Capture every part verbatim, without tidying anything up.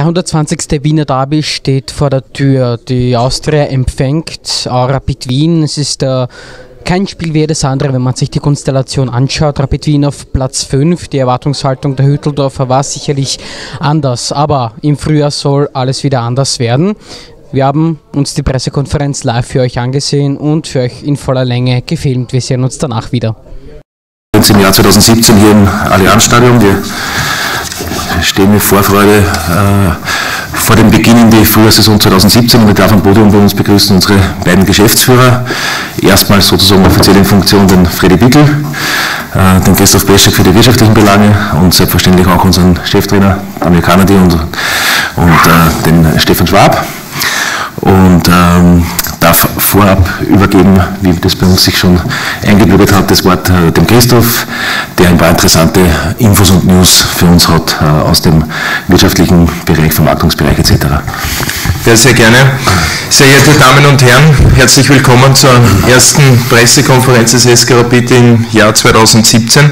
zweihundertzwanzigste Wiener Derby steht vor der Tür. Die Austria empfängt Rapid Wien. Es ist äh, kein Spiel wie jedes andere, wenn man sich die Konstellation anschaut. Rapid Wien auf Platz fünf. Die Erwartungshaltung der Hütteldorfer war sicherlich anders. Aber im Frühjahr soll alles wieder anders werden. Wir haben uns die Pressekonferenz live für euch angesehen und für euch in voller Länge gefilmt. Wir sehen uns danach wieder. Jetzt im Jahr zweitausendsiebzehn hier im Allianzstadion. Wir stehen mit Vorfreude äh, vor dem Beginn in die Frühjahrssaison zweitausendsiebzehn und ich darf am Podium bei uns begrüßen unsere beiden Geschäftsführer. Erstmals sozusagen offiziell in Funktion den Freddy Bickel, äh, den Christoph Beschek für die wirtschaftlichen Belange und selbstverständlich auch unseren Cheftrainer Amir Kanadi und, und äh, den Stefan Schwab. Und ähm, darf vorab übergeben, wie das bei uns sich schon eingebürdet hat, das Wort äh, dem Christoph, der ein paar interessante Infos und News für uns hat äh, aus dem wirtschaftlichen Bereich, Vermarktungsbereich et cetera. Ja, sehr gerne. Sehr geehrte Damen und Herren, herzlich willkommen zur ersten Pressekonferenz des S K Rapid im Jahr zweitausendsiebzehn.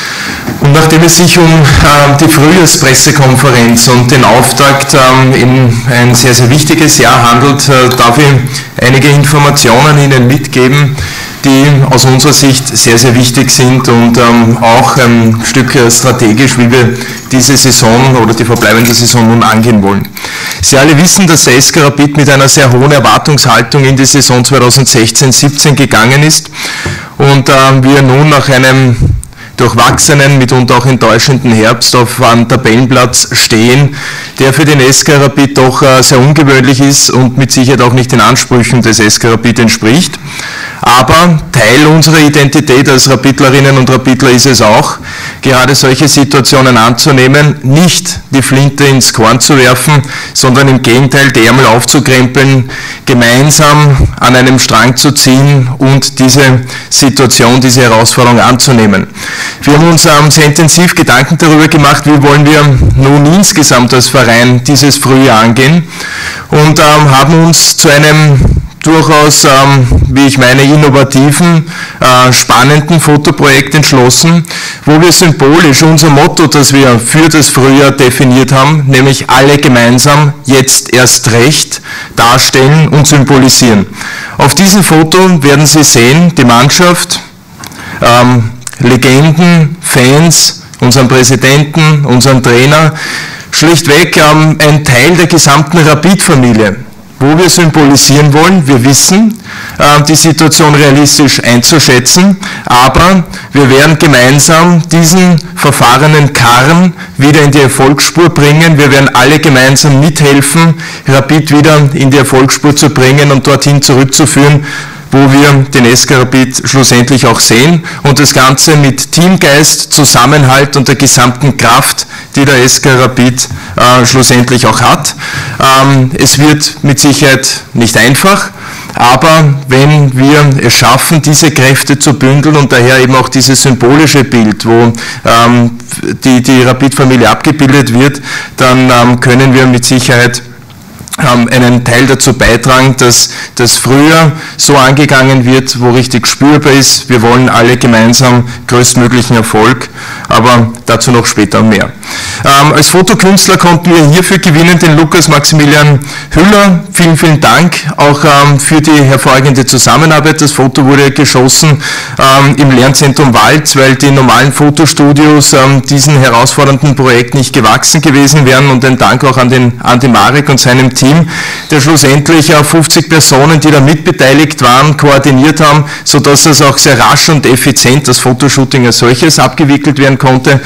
Und nachdem es sich um äh, die Frühjahrspressekonferenz und den Auftakt äh, in ein sehr, sehr wichtiges Jahr handelt, äh, darf ich einige Informationen Ihnen mitgeben, die aus unserer Sicht sehr, sehr wichtig sind und ähm, auch ein Stück strategisch, wie wir diese Saison oder die verbleibende Saison nun angehen wollen. Sie alle wissen, dass der S K Rapid mit einer sehr hohen Erwartungshaltung in die Saison zweitausendsechzehn siebzehn gegangen ist und äh, wir nun nach einem durchwachsenen, mitunter auch enttäuschenden Herbst auf einem Tabellenplatz stehen, der für den S K Rapid doch äh, sehr ungewöhnlich ist und mit Sicherheit auch nicht den Ansprüchen des S K Rapid entspricht. Aber Teil unserer Identität als Rapidlerinnen und Rapidler ist es auch, gerade solche Situationen anzunehmen, nicht die Flinte ins Korn zu werfen, sondern im Gegenteil die Ärmel aufzukrempeln, gemeinsam an einem Strang zu ziehen und diese Situation, diese Herausforderung anzunehmen. Wir haben uns ähm, sehr intensiv Gedanken darüber gemacht, wie wollen wir nun insgesamt als Verein dieses Frühjahr angehen und ähm, haben uns zu einem durchaus, ähm, wie ich meine, innovativen, äh, spannenden Fotoprojekt entschlossen, wo wir symbolisch unser Motto, das wir für das Frühjahr definiert haben, nämlich alle gemeinsam, jetzt erst recht, darstellen und symbolisieren. Auf diesem Foto werden Sie sehen, die Mannschaft, ähm, Legenden, Fans, unseren Präsidenten, unseren Trainer, schlichtweg ähm, ein Teil der gesamten Rapid-Familie, wo wir symbolisieren wollen, wir wissen, äh, die Situation realistisch einzuschätzen, aber wir werden gemeinsam diesen verfahrenen Karren wieder in die Erfolgsspur bringen, wir werden alle gemeinsam mithelfen, Rapid wieder in die Erfolgsspur zu bringen und dorthin zurückzuführen, wo wir den S K Rapid schlussendlich auch sehen und das Ganze mit Teamgeist, Zusammenhalt und der gesamten Kraft, die der S K Rapid äh, schlussendlich auch hat. Ähm, es wird mit Sicherheit nicht einfach, aber wenn wir es schaffen, diese Kräfte zu bündeln und daher eben auch dieses symbolische Bild, wo ähm, die, die Rapid-Familie abgebildet wird, dann ähm, können wir mit Sicherheit einen Teil dazu beitragen, dass das Frühjahr so angegangen wird, wo richtig spürbar ist. Wir wollen alle gemeinsam größtmöglichen Erfolg, aber dazu noch später mehr. Ähm, als Fotokünstler konnten wir hierfür gewinnen den Lukas Maximilian Hüller. Vielen, vielen Dank auch ähm, für die hervorragende Zusammenarbeit. Das Foto wurde geschossen ähm, im Lernzentrum Walz, weil die normalen Fotostudios ähm, diesen herausfordernden Projekt nicht gewachsen gewesen wären und ein Dank auch an den Andi Marek und seinem Team, der schlussendlich fünfzig Personen, die da mitbeteiligt waren, koordiniert haben, sodass es auch sehr rasch und effizient das Fotoshooting als solches abgewickelt werden konnte.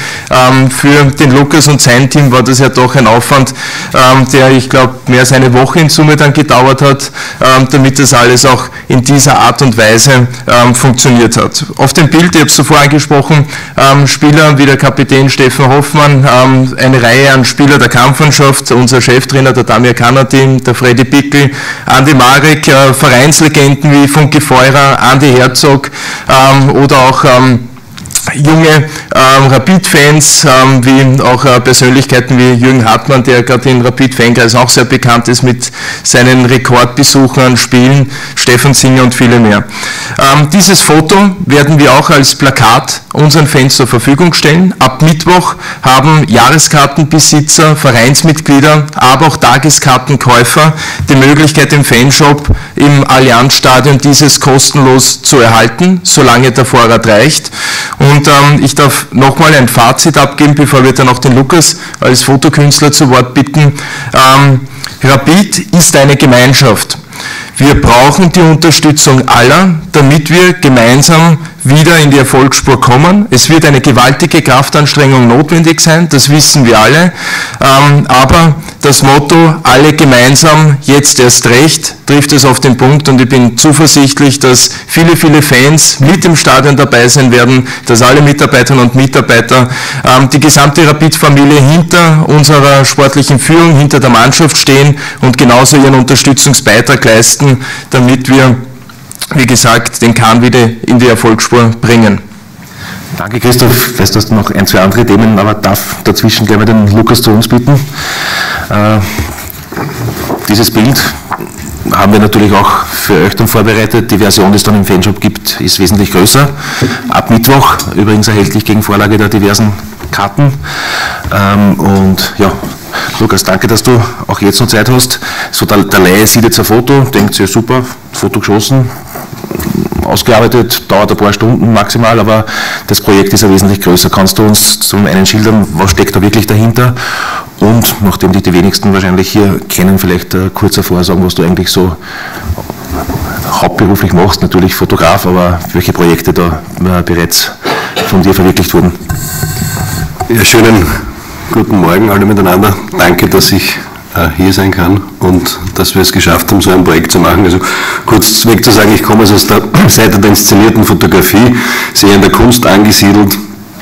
Für den Lukas und sein Team war das ja doch ein Aufwand, der, ich glaube, mehr als eine Woche in Summe dann gedauert hat, damit das alles auch in dieser Art und Weise funktioniert hat. Auf dem Bild, ich habe es zuvor angesprochen, Spieler wie der Kapitän Steffen Hoffmann, eine Reihe an Spieler der Kampfmannschaft, unser Cheftrainer, der Damir Kanadi, der Freddy Bickel, Andi Marek, äh, Vereinslegenden wie Funke Feurer, Andi Herzog ähm, oder auch ähm, junge ähm, Rapid-Fans, ähm, wie auch äh, Persönlichkeiten wie Jürgen Hartmann, der gerade in Rapid-Fankreis auch sehr bekannt ist mit seinen Rekordbesuchen an Spielen, Stefan Singer und viele mehr. Ähm, dieses Foto werden wir auch als Plakat unseren Fans zur Verfügung stellen. Ab Mittwoch haben Jahreskartenbesitzer, Vereinsmitglieder, aber auch Tageskartenkäufer die Möglichkeit im Fanshop im Allianzstadion dieses kostenlos zu erhalten, solange der Vorrat reicht. Und ähm, ich darf nochmal ein Fazit abgeben, bevor wir dann auch den Lukas als Fotokünstler zu Wort bitten. Ähm, Rapid ist eine Gemeinschaft. Wir brauchen die Unterstützung aller, damit wir gemeinsam wieder in die Erfolgsspur kommen. Es wird eine gewaltige Kraftanstrengung notwendig sein, das wissen wir alle. Ähm, aber das Motto, alle gemeinsam, jetzt erst recht, trifft es auf den Punkt und ich bin zuversichtlich, dass viele, viele Fans mit im Stadion dabei sein werden, dass alle Mitarbeiterinnen und Mitarbeiter, ähm, die gesamte Rapid-Familie hinter unserer sportlichen Führung, hinter der Mannschaft stehen und genauso ihren Unterstützungsbeitrag leisten, damit wir, wie gesagt, den Kahn wieder in die Erfolgsspur bringen. Danke Christoph, ich weiß, du hast noch ein, zwei andere Themen, aber darf dazwischen gleich mal den Lukas zu uns bitten. Äh, dieses Bild haben wir natürlich auch für euch dann vorbereitet. Die Version, die es dann im Fanshop gibt, ist wesentlich größer. Ab Mittwoch, übrigens erhältlich gegen Vorlage der diversen Karten. Ähm, und ja, Lukas, danke, dass du auch jetzt noch Zeit hast. So der, der Laie sieht jetzt ein Foto, denkt sich, super, Foto geschossen, ausgearbeitet, dauert ein paar Stunden maximal, aber das Projekt ist ja wesentlich größer. Kannst du uns zum einen schildern, was steckt da wirklich dahinter? Und, nachdem dich die wenigsten wahrscheinlich hier kennen, vielleicht äh, kurz davor sagen, was du eigentlich so hauptberuflich machst, natürlich Fotograf, aber welche Projekte da äh, bereits von dir verwirklicht wurden? Ja, schönen guten Morgen alle miteinander. Danke, dass ich äh, hier sein kann und dass wir es geschafft haben, so ein Projekt zu machen. Also kurz weg zu sagen, ich komme also aus der Seite der inszenierten Fotografie, sehr in der Kunst angesiedelt.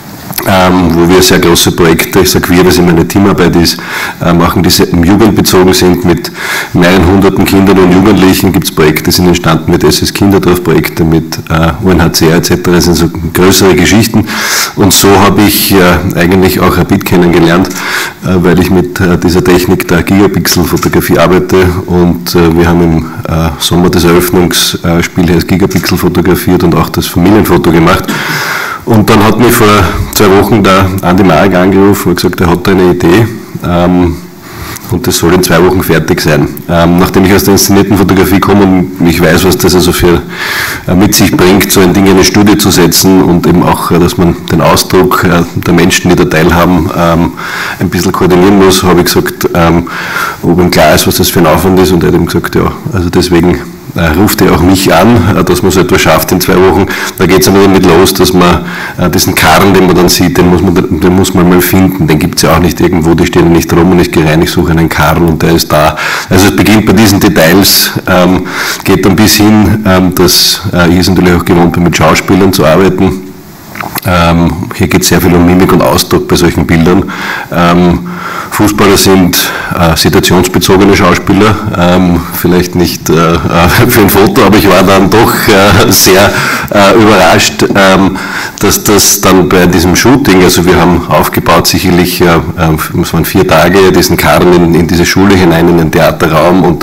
Ähm, wo wir sehr große Projekte, ich sage wir, dass immer eine Teamarbeit ist, äh, machen, die jugendbezogen sind mit mehreren hunderten Kindern und Jugendlichen. Gibt es Projekte, die sind entstanden mit S S Kinderdorf, Projekte mit äh, U N H C R et cetera. Das sind so größere Geschichten. Und so habe ich äh, eigentlich auch Rapid kennengelernt, äh, weil ich mit äh, dieser Technik der Gigapixel-Fotografie arbeite. Und äh, wir haben im äh, Sommer das Eröffnungsspiel heißt Gigapixel fotografiert und auch das Familienfoto gemacht. Und dann hat mich vor zwei Wochen der Andi Marek angerufen und gesagt, er hat da eine Idee ähm, und das soll in zwei Wochen fertig sein. Ähm, nachdem ich aus der inszenierten Fotografie komme und ich weiß, was das also für äh, mit sich bringt, so ein Ding in eine Studie zu setzen und eben auch, äh, dass man den Ausdruck äh, der Menschen, die da teilhaben, ähm, ein bisschen koordinieren muss, habe ich gesagt, ähm, ob ihm klar ist, was das für ein Aufwand ist, und er hat ihm gesagt, ja, also deswegen äh, ruft er auch mich an, äh, dass man so etwas schafft in zwei Wochen. Da geht es aber damit los, dass man äh, diesen Karren, den man dann sieht, den muss man, den muss man mal finden. Den gibt es ja auch nicht irgendwo, die stehen nicht rum und ich gehe rein, ich suche einen Karren und der ist da. Also es beginnt bei diesen Details, ähm, geht dann bis hin, ähm, dass äh, ich es natürlich auch gewohnt bin, mit Schauspielern zu arbeiten. Ähm, hier geht es sehr viel um Mimik und Ausdruck bei solchen Bildern. Ähm, Fußballer sind äh, situationsbezogene Schauspieler, ähm, vielleicht nicht äh, für ein Foto, aber ich war dann doch äh, sehr äh, überrascht, ähm, dass das dann bei diesem Shooting, also wir haben aufgebaut sicherlich, äh, es waren vier Tage, diesen Karren in, in diese Schule hinein, in den Theaterraum und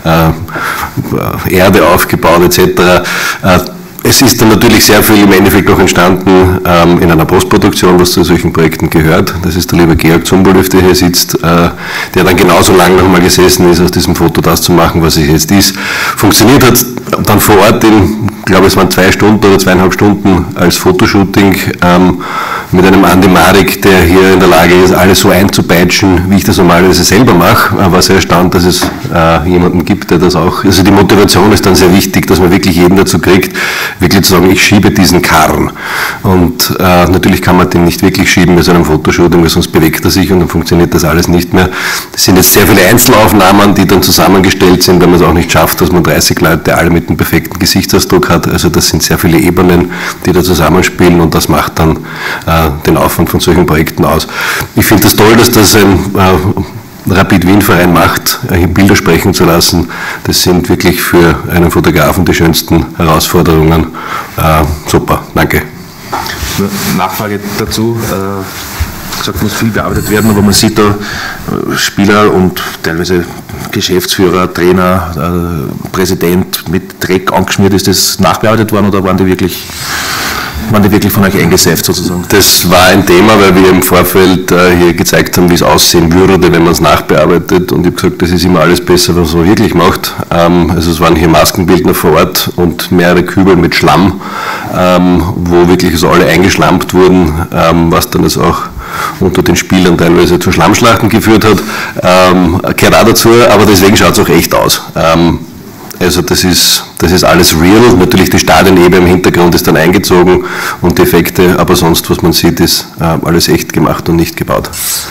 äh, Erde aufgebaut et cetera. Äh, Es ist dann natürlich sehr viel im Endeffekt auch entstanden ähm, in einer Postproduktion, was zu solchen Projekten gehört. Das ist der liebe Georg Zumbolöw, der hier sitzt, äh, der dann genauso lange noch mal gesessen ist, aus diesem Foto das zu machen, was es jetzt ist. Funktioniert hat dann vor Ort in, ich glaube es waren zwei Stunden oder zweieinhalb Stunden als Fotoshooting ähm, mit einem Andi Marek, der hier in der Lage ist, alles so einzupeitschen, wie ich das normalerweise selber mache. Ich war sehr erstaunt, dass es äh, jemanden gibt, der das auch, also die Motivation ist dann sehr wichtig, dass man wirklich jeden dazu kriegt, wirklich zu sagen, ich schiebe diesen Karren. Und äh, natürlich kann man den nicht wirklich schieben bei so einem Fotoshooting, weil sonst bewegt er sich und dann funktioniert das alles nicht mehr. Das sind jetzt sehr viele Einzelaufnahmen, die dann zusammengestellt sind, wenn man es auch nicht schafft, dass man dreißig Leute alle mit einem perfekten Gesichtsausdruck hat. Also das sind sehr viele Ebenen, die da zusammenspielen und das macht dann äh, den Aufwand von solchen Projekten aus. Ich finde es das toll, dass das ein äh, Rapid-Wien-Verein macht, hier Bilder sprechen zu lassen. Das sind wirklich für einen Fotografen die schönsten Herausforderungen. Äh, super, danke. Nachfrage dazu. Äh, gesagt, muss viel bearbeitet werden, aber man sieht da äh, Spieler und teilweise Geschäftsführer, Trainer, äh, Präsident mit Dreck angeschmiert. Ist das nachbearbeitet worden oder waren die wirklich, waren die wirklich von euch eingeseift sozusagen? Das war ein Thema, weil wir im Vorfeld äh, hier gezeigt haben, wie es aussehen würde, wenn man es nachbearbeitet. Und ich habe gesagt, das ist immer alles besser, was man wirklich macht. Ähm, also es waren hier Maskenbildner vor Ort und mehrere Kübel mit Schlamm, ähm, wo wirklich so alle eingeschlampt wurden, ähm, was dann das auch unter den Spielern teilweise zu Schlammschlachten geführt hat, ähm, gehört auch dazu, aber deswegen schaut es auch echt aus. Ähm, also das ist, das ist alles real, natürlich die Stadionebene im Hintergrund ist dann eingezogen und die Effekte, aber sonst, was man sieht, ist äh, alles echt gemacht und nicht gebaut.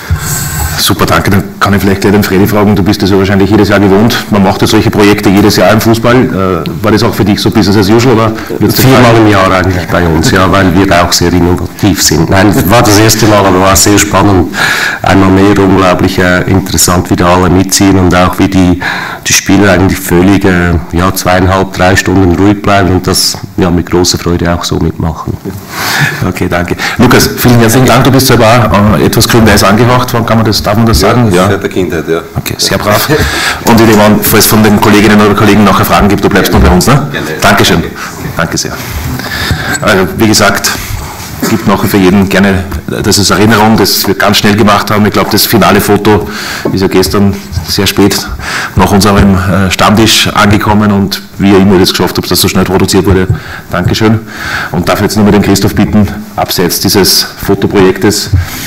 Super, danke. Dann kann ich vielleicht gleich den Freddy fragen, du bist das ja wahrscheinlich jedes Jahr gewohnt. Man macht ja solche Projekte jedes Jahr im Fußball. Äh, war das auch für dich so Business as usual? Oder viermal im Jahr eigentlich bei uns, ja, weil wir auch sehr innovativ sind. Nein, war das erste Mal, aber war sehr spannend. Einmal mehr unglaublich äh, interessant, wie da alle mitziehen und auch wie die, die Spieler eigentlich völlig äh, ja, zweieinhalb, drei Stunden ruhig bleiben und das ja, mit großer Freude auch so mitmachen. Okay, danke. Lukas, vielen herzlichen Dank. Du bist selber äh, etwas grün-weiß angehaucht. Kann man das, darf man das sagen? Ja, seit der Kindheit, ja. Okay, sehr brav. Und ich nehme an, falls es von den Kolleginnen oder Kollegen nachher Fragen gibt, du bleibst noch bei uns, ne? Gerne. Dankeschön. Danke sehr. Also, wie gesagt, gibt noch für jeden gerne, das ist Erinnerung, das wir ganz schnell gemacht haben. Ich glaube, das finale Foto ist ja gestern sehr spät nach unserem Stammtisch angekommen und wie ihr immer das geschafft habt, dass das so schnell produziert wurde. Dankeschön. Und darf jetzt nur mal den Christoph bitten, abseits dieses Fotoprojektes,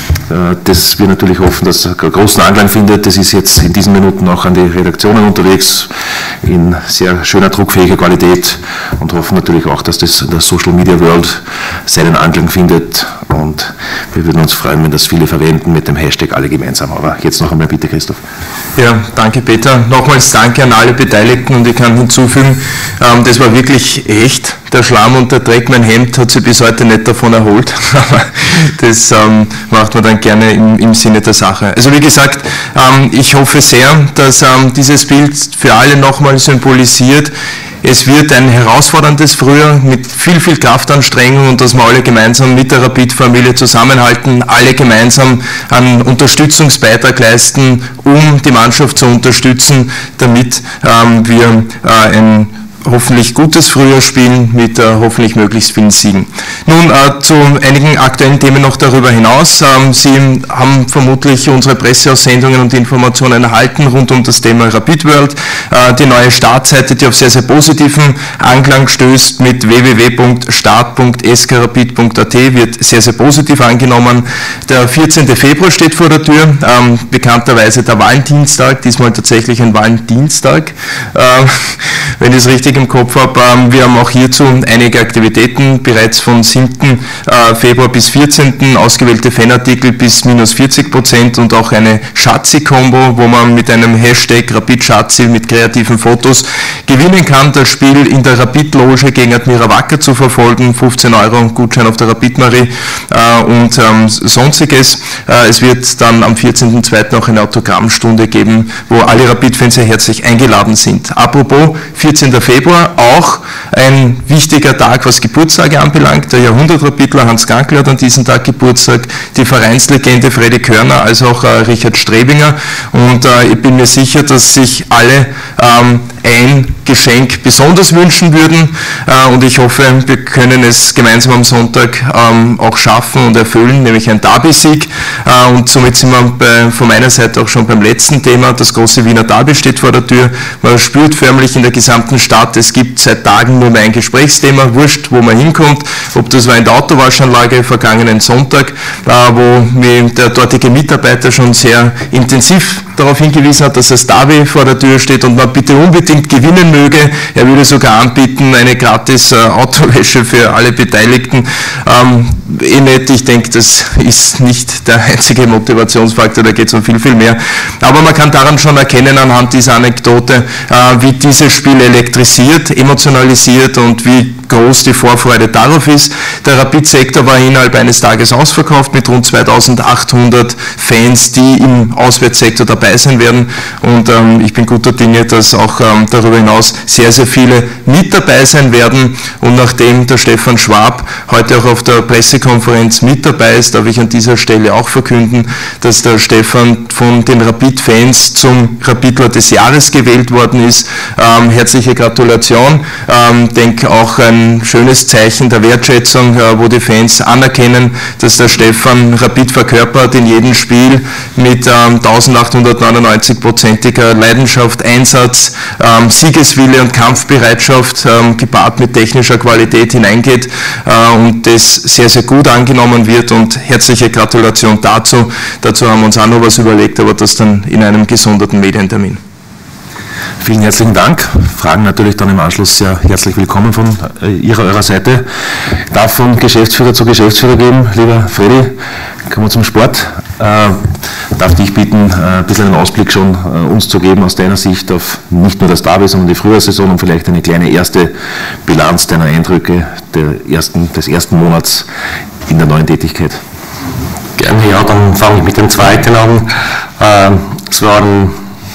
das wir natürlich hoffen, dass er großen Anklang findet. Das ist jetzt in diesen Minuten auch an die Redaktionen unterwegs, in sehr schöner, druckfähiger Qualität und hoffen natürlich auch, dass das in der Social Media World seinen Anklang findet und wir würden uns freuen, wenn das viele verwenden mit dem Hashtag alle gemeinsam. Aber jetzt noch einmal bitte, Christoph. Ja, danke Peter. Nochmals danke an alle Beteiligten und ich kann hinzufügen, ähm, das war wirklich echt. Der Schlamm und der Dreck, mein Hemd hat sich bis heute nicht davon erholt, aber das ähm, macht man dann gerne im, im Sinne der Sache. Also wie gesagt, ähm, ich hoffe sehr, dass ähm, dieses Bild für alle nochmal symbolisiert, es wird ein herausforderndes Frühjahr mit viel, viel Kraftanstrengung und dass wir alle gemeinsam mit der Rapid-Familie zusammenhalten, alle gemeinsam einen Unterstützungsbeitrag leisten, um die Mannschaft zu unterstützen, damit ähm, wir äh, ein hoffentlich gutes Frühjahr spielen mit äh, hoffentlich möglichst vielen Siegen. Nun äh, zu einigen aktuellen Themen noch darüber hinaus. Ähm, Sie haben vermutlich unsere Presseaussendungen und Informationen erhalten rund um das Thema Rapid World. Äh, die neue Startseite, die auf sehr, sehr positiven Anklang stößt mit w w w punkt start punkt s k rapid punkt a t, wird sehr, sehr positiv angenommen. Der vierzehnte Februar steht vor der Tür, ähm, bekannterweise der Valentinstag, diesmal tatsächlich ein Valentinstag, äh, wenn ich es richtig im Kopf habe. Wir haben auch hierzu einige Aktivitäten bereits vom siebten Februar bis vierzehnten ausgewählte Fanartikel bis minus vierzig Prozent und auch eine Schatzi-Kombo, wo man mit einem Hashtag Rapid Schatzi mit kreativen Fotos gewinnen kann, das Spiel in der Rapid-Loge gegen Admira Wacker zu verfolgen, fünfzehn Euro Gutschein auf der Rapid-Marie und ähm, sonstiges. Es wird dann am vierzehnten zweiten auch eine Autogrammstunde geben, wo alle Rapid-Fans sehr herzlich eingeladen sind. Apropos vierzehnten Februar, auch ein wichtiger Tag, was Geburtstage anbelangt. Der Jahrhundertrapidler Hans Gankl hat an diesem Tag Geburtstag, die Vereinslegende Freddy Körner, als auch äh, Richard Strebinger. Und äh, ich bin mir sicher, dass sich alle ähm, ein Geschenk besonders wünschen würden. Äh, und ich hoffe, wir können es gemeinsam am Sonntag ähm, auch schaffen und erfüllen, nämlich ein Derby-Sieg. Äh, und somit sind wir bei, von meiner Seite auch schon beim letzten Thema. Das große Wiener Derby steht vor der Tür. Man spürt förmlich in der gesamten Stadt, es gibt seit Tagen nur mehr ein Gesprächsthema, wurscht, wo man hinkommt, ob das war in der Autowaschanlage vergangenen Sonntag, äh, wo mir der dortige Mitarbeiter schon sehr intensiv darauf hingewiesen hat, dass das Derby vor der Tür steht und man bitte unbedingt gewinnen möge. Er würde sogar anbieten, eine gratis äh, Autowäsche für alle Beteiligten. Ähm, eh nicht, ich denke, das ist nicht der einzige Motivationsfaktor, da geht es um viel, viel mehr. Aber man kann daran schon erkennen, anhand dieser Anekdote, äh, wie dieses Spiel elektrisiert, emotionalisiert und wie groß die Vorfreude darauf ist. Der Rapid-Sektor war innerhalb eines Tages ausverkauft mit rund zweitausendachthundert Fans, die im Auswärtssektor dabei dabei sein werden und ähm, ich bin guter Dinge, dass auch ähm, darüber hinaus sehr, sehr viele mit dabei sein werden und nachdem der Stefan Schwab heute auch auf der Pressekonferenz mit dabei ist, darf ich an dieser Stelle auch verkünden, dass der Stefan von den Rapid-Fans zum Rapidler des Jahres gewählt worden ist. Ähm, herzliche Gratulation, ähm, denke auch ein schönes Zeichen der Wertschätzung, äh, wo die Fans anerkennen, dass der Stefan Rapid verkörpert in jedem Spiel mit ähm, eintausendachthundertneunundneunzig-prozentiger Leidenschaft, Einsatz, ähm, Siegeswille und Kampfbereitschaft ähm, gepaart mit technischer Qualität hineingeht äh, und das sehr, sehr gut angenommen wird und herzliche Gratulation dazu. Dazu haben wir uns auch noch was überlegt, aber das dann in einem gesonderten Medientermin. Vielen herzlichen Dank. Fragen natürlich dann im Anschluss sehr herzlich willkommen von Ihrer, eurer Seite. Ich darf von Geschäftsführer zu Geschäftsführer geben. Lieber Freddy, kommen wir zum Sport. Äh, darf dich bitten, äh, ein bisschen einen Ausblick schon äh, uns zu geben aus deiner Sicht auf nicht nur das Derby, sondern die Frühjahrssaison und vielleicht eine kleine erste Bilanz deiner Eindrücke der ersten, des ersten Monats in der neuen Tätigkeit. Gerne, ja, dann fange ich mit dem zweiten an. Äh, es waren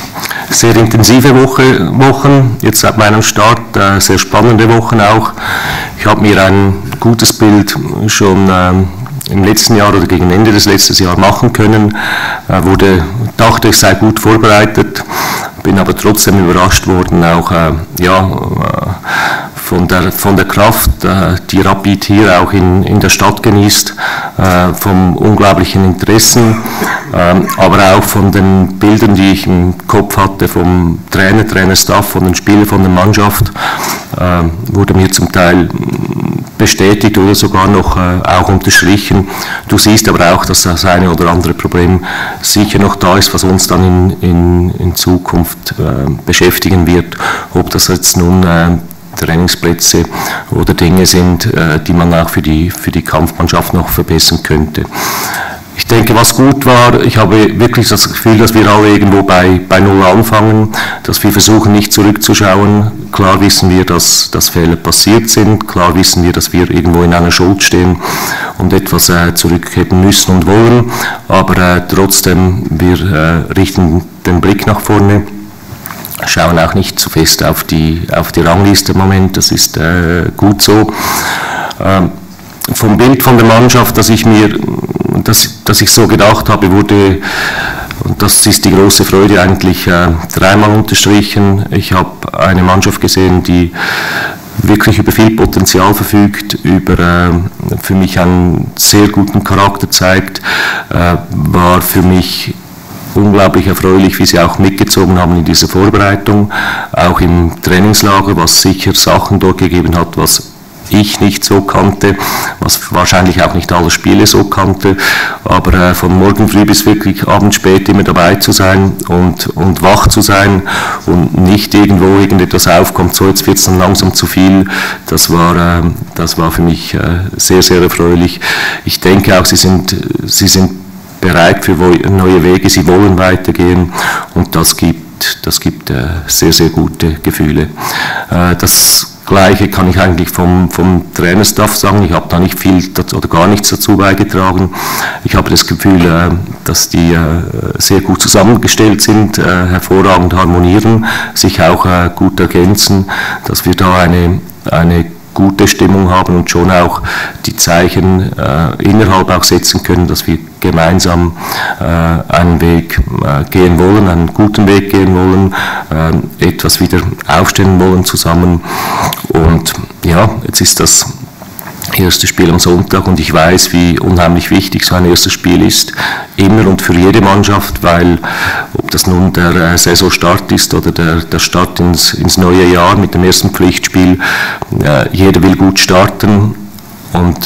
sehr intensive Woche, Wochen, jetzt seit meinem Start, äh, sehr spannende Wochen auch. Ich habe mir ein gutes Bild schon ähm, im letzten Jahr oder gegen Ende des letzten Jahres machen können, äh, wurde, dachte ich sei gut vorbereitet, bin aber trotzdem überrascht worden, auch äh, ja, äh, von der, von der Kraft, äh, die Rapid hier auch in, in der Stadt genießt, äh, vom unglaublichen Interessen, äh, aber auch von den Bildern, die ich im Kopf hatte, vom Trainer, Trainerstaff, von den Spielern, von der Mannschaft, äh, wurde mir zum Teil bestätigt oder sogar noch äh, auch unterstrichen. Du siehst aber auch, dass das eine oder andere Problem sicher noch da ist, was uns dann in, in, in Zukunft äh, beschäftigen wird, ob das jetzt nun äh, Trainingsplätze oder Dinge sind, äh, die man auch für die, für die Kampfmannschaft noch verbessern könnte. Ich denke, was gut war, ich habe wirklich das Gefühl, dass wir alle irgendwo bei, bei Null anfangen, dass wir versuchen, nicht zurückzuschauen. Klar wissen wir, dass, dass Fehler passiert sind, klar wissen wir, dass wir irgendwo in einer Schuld stehen und etwas äh, zurückgeben müssen und wollen, aber äh, trotzdem, wir äh, richten den Blick nach vorne, schauen auch nicht zu fest auf die, auf die Rangliste im Moment, das ist äh, gut so. Ähm, vom Bild von der Mannschaft, dass ich mir, dass, dass ich so gedacht habe, wurde, und das ist die große Freude eigentlich, äh, dreimal unterstrichen. Ich habe eine Mannschaft gesehen, die wirklich über viel Potenzial verfügt, über äh, für mich einen sehr guten Charakter zeigt, äh, war für mich unglaublich erfreulich, wie sie auch mitgezogen haben in dieser Vorbereitung, auch im Trainingslager, was sicher Sachen dort gegeben hat, was ich nicht so kannte, was wahrscheinlich auch nicht alle Spiele so kannte, aber äh, von morgen früh bis wirklich abends spät immer dabei zu sein und, und wach zu sein und nicht irgendwo irgendetwas aufkommt, so jetzt wird es dann langsam zu viel, das war, äh, das war für mich äh, sehr, sehr erfreulich. Ich denke auch, sie sind, sie sind bereit für neue Wege, sie wollen weitergehen und das gibt, das gibt äh, sehr, sehr gute Gefühle. Äh, das Gleiche kann ich eigentlich vom, vom Trainerstaff sagen. Ich habe da nicht viel dazu, oder gar nichts dazu beigetragen. Ich habe das Gefühl, äh, dass die äh, sehr gut zusammengestellt sind, äh, hervorragend harmonieren, sich auch äh, gut ergänzen, dass wir da eine, eine gute Stimmung haben und schon auch die Zeichen äh, innerhalb auch setzen können, dass wir gemeinsam äh, einen Weg äh, gehen wollen, einen guten Weg gehen wollen, äh, etwas wieder aufstellen wollen zusammen. Und ja, jetzt ist das erste Spiel am Sonntag und ich weiß, wie unheimlich wichtig so ein erstes Spiel ist, immer und für jede Mannschaft, weil ob das nun der äh, Saisonstart ist oder der, der Start ins, ins neue Jahr mit dem ersten Pflichtspiel, äh, jeder will gut starten und